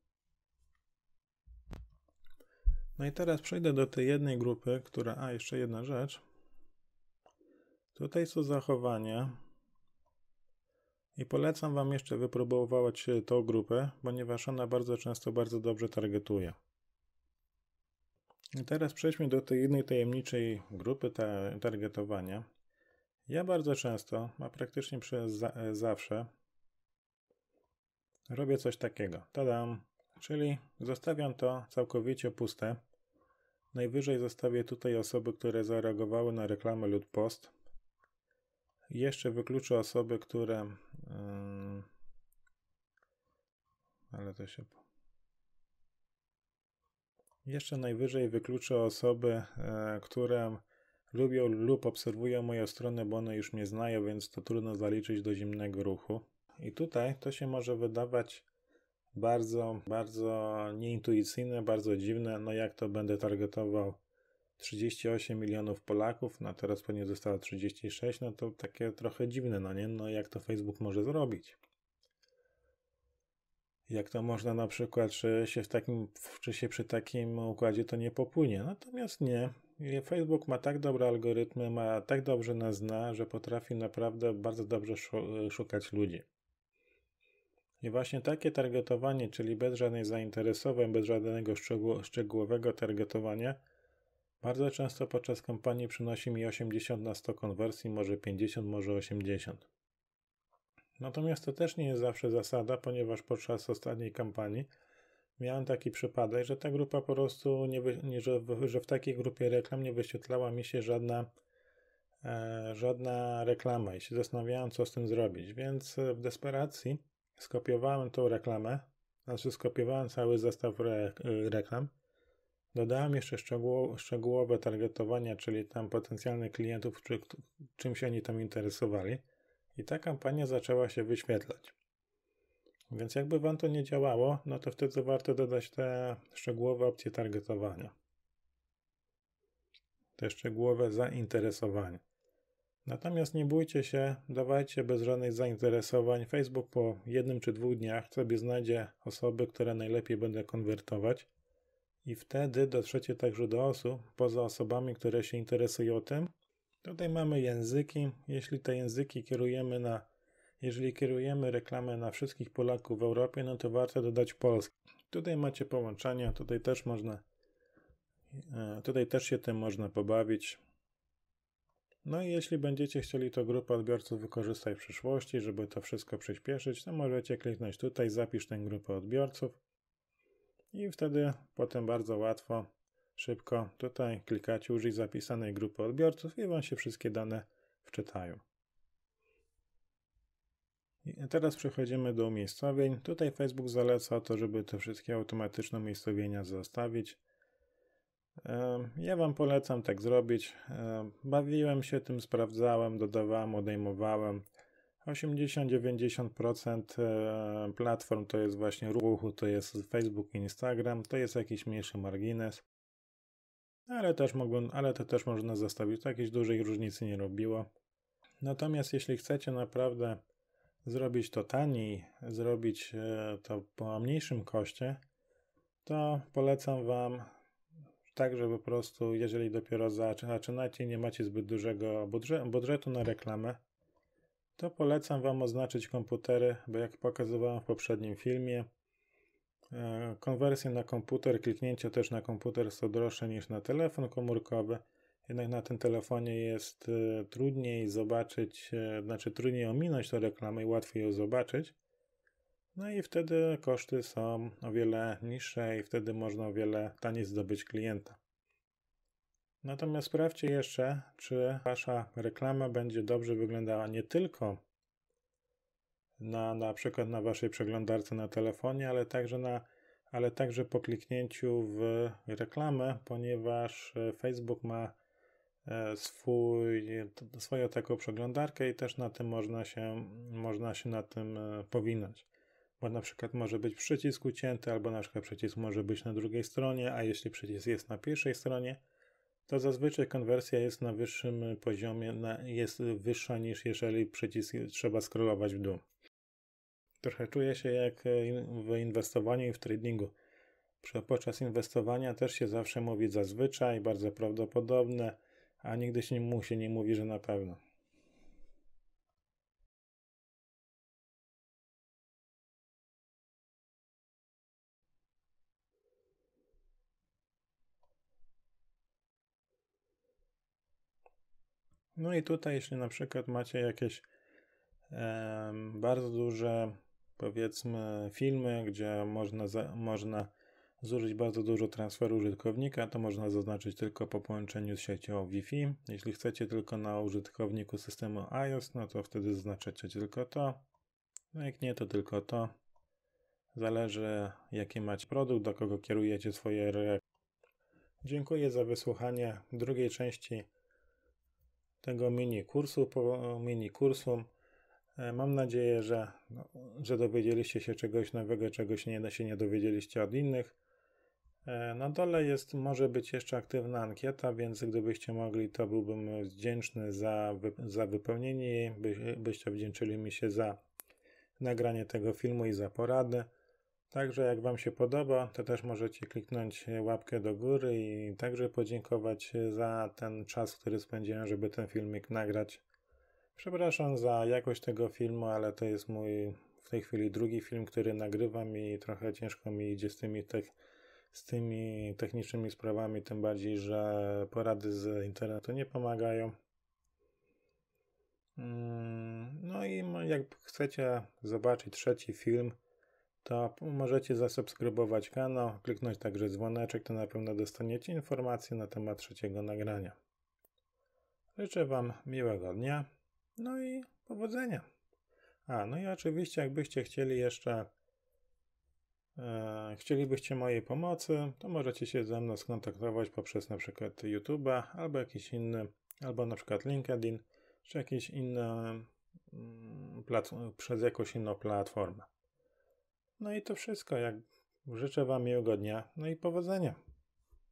No i teraz przejdę do tej jednej grupy, która... A, jeszcze jedna rzecz. Tutaj są zachowania. I polecam Wam jeszcze wypróbować tą grupę, ponieważ ona bardzo często bardzo dobrze targetuje. I teraz przejdźmy do tej jednej tajemniczej grupy ta targetowania. Ja bardzo często, a praktycznie przez za, zawsze robię coś takiego. Tadam! Czyli zostawiam to całkowicie puste. Najwyżej zostawię tutaj osoby, które zareagowały na reklamę lub post. I jeszcze wykluczę osoby, które... Yy, ale to się... Jeszcze najwyżej wykluczę osoby, yy, które lubią lub obserwują moją stronę, bo one już mnie znają, więc to trudno zaliczyć do zimnego ruchu. I tutaj to się może wydawać bardzo, bardzo nieintuicyjne, bardzo dziwne. No jak to będę targetował trzydzieści osiem milionów Polaków, no teraz pewnie zostało trzydzieści sześć, no to takie trochę dziwne, no nie? No jak to Facebook może zrobić? Jak to można na przykład, czy się, w takim, czy się przy takim układzie to nie popłynie? Natomiast nie. Facebook ma tak dobre algorytmy, ma tak dobrze nas zna, że potrafi naprawdę bardzo dobrze szukać ludzi. I właśnie takie targetowanie, czyli bez żadnych zainteresowań, bez żadnego szczegół, szczegółowego targetowania, bardzo często podczas kampanii przynosi mi osiemdziesiąt na sto konwersji, może pięćdziesiąt, może osiemdziesiąt. Natomiast to też nie jest zawsze zasada, ponieważ podczas ostatniej kampanii miałem taki przypadek, że ta grupa po prostu, nie, nie, że, w, że w takiej grupie reklam nie wyświetlała mi się żadna, e, żadna reklama i się zastanawiałem, co z tym zrobić. Więc w desperacji skopiowałem tą reklamę znaczy skopiowałem cały zestaw re reklam. Dodałem jeszcze szczegół szczegółowe targetowania, czyli tam potencjalnych klientów, czy, czym się oni tam interesowali. I ta kampania zaczęła się wyświetlać. Więc jakby Wam to nie działało, no to wtedy warto dodać te szczegółowe opcje targetowania. Te szczegółowe zainteresowania. Natomiast nie bójcie się, dawajcie bez żadnych zainteresowań. Facebook po jednym czy dwóch dniach sobie znajdzie osoby, które najlepiej będą konwertować i wtedy dotrzecie także do osób, poza osobami, które się interesują tym. Tutaj mamy języki. Jeśli te języki kierujemy na, jeżeli kierujemy reklamę na wszystkich Polaków w Europie, no to warto dodać polski. Tutaj macie połączenia, tutaj też można, tutaj też się tym można pobawić. No i jeśli będziecie chcieli to grupę odbiorców wykorzystać w przyszłości, żeby to wszystko przyspieszyć, to możecie kliknąć tutaj, zapisz tę grupę odbiorców i wtedy potem bardzo łatwo, szybko tutaj klikacie użyj zapisanej grupy odbiorców i Wam się wszystkie dane wczytają. I teraz przechodzimy do umiejscowień. Tutaj Facebook zaleca to, żeby te wszystkie automatyczne umiejscowienia zostawić. Ja Wam polecam tak zrobić. Bawiłem się tym, sprawdzałem, dodawałem, odejmowałem. osiemdziesiąt do dziewięćdziesięciu procent platform to jest właśnie ruchu, to jest Facebook i Instagram, to jest jakiś mniejszy margines. Ale też mogłem, ale to też można zostawić, to jakiejś dużej różnicy nie robiło. Natomiast jeśli chcecie naprawdę zrobić to taniej, zrobić to po mniejszym koszcie, to polecam Wam tak, że po prostu, jeżeli dopiero zaczynacie i nie macie zbyt dużego budżetu na reklamę, to polecam Wam oznaczyć komputery, bo jak pokazywałem w poprzednim filmie, konwersje na komputer, kliknięcie też na komputer są droższe niż na telefon komórkowy. Jednak na tym telefonie jest trudniej zobaczyć, znaczy trudniej ominąć tę reklamę i łatwiej ją zobaczyć. No i wtedy koszty są o wiele niższe i wtedy można o wiele taniej zdobyć klienta. Natomiast sprawdźcie jeszcze, czy Wasza reklama będzie dobrze wyglądała nie tylko na, na przykład na Waszej przeglądarce na telefonie, ale także, na, ale także po kliknięciu w reklamę, ponieważ Facebook ma swój, swoją taką przeglądarkę i też na tym można się, można się na tym powinąć. Bo na przykład może być przycisk ucięty, albo na przykład przycisk może być na drugiej stronie, a jeśli przycisk jest na pierwszej stronie, to zazwyczaj konwersja jest na wyższym poziomie, na, jest wyższa niż jeżeli przycisk trzeba scrollować w dół. Trochę czuję się jak w inwestowaniu i w tradingu. Podczas inwestowania też się zawsze mówi zazwyczaj, bardzo prawdopodobne, a nigdy się mu się nie mówi, że na pewno. No i tutaj, jeśli na przykład macie jakieś e, bardzo duże, powiedzmy, filmy, gdzie można, za, można zużyć bardzo dużo transferu użytkownika, to można zaznaczyć tylko po połączeniu z siecią Wi-Fi. Jeśli chcecie tylko na użytkowniku systemu iOS, no to wtedy zaznaczacie tylko to. No jak nie, to tylko to. Zależy, jaki macie produkt, do kogo kierujecie swoje reklamy. Dziękuję za wysłuchanie drugiej części tego mini kursu, po mini kursu. Mam nadzieję, że, no, że dowiedzieliście się czegoś nowego, czegoś nie, się nie dowiedzieliście od innych. Na dole jest, może być jeszcze aktywna ankieta, więc gdybyście mogli, to byłbym wdzięczny za, wy, za wypełnienie jej, by, byście wdzięczyli mi się za nagranie tego filmu i za porady. Także jak Wam się podoba, to też możecie kliknąć łapkę do góry i także podziękować za ten czas, który spędziłem, żeby ten filmik nagrać. Przepraszam za jakość tego filmu, ale to jest mój w tej chwili drugi film, który nagrywam i trochę ciężko mi idzie z tymi, te, z tymi technicznymi sprawami, tym bardziej, że porady z internetu nie pomagają. No i jak chcecie zobaczyć trzeci film, to możecie zasubskrybować kanał, kliknąć także dzwoneczek, to na pewno dostaniecie informacje na temat trzeciego nagrania. Życzę Wam miłego dnia, no i powodzenia. A, no i oczywiście jakbyście chcieli jeszcze e, chcielibyście mojej pomocy, to możecie się ze mną skontaktować poprzez na przykład YouTube'a albo jakiś inny, albo na przykład LinkedIn, czy jakieś inne, mm, plat- przez jakąś inną platformę. No i to wszystko. Jak życzę Wam miłego dnia, no i powodzenia.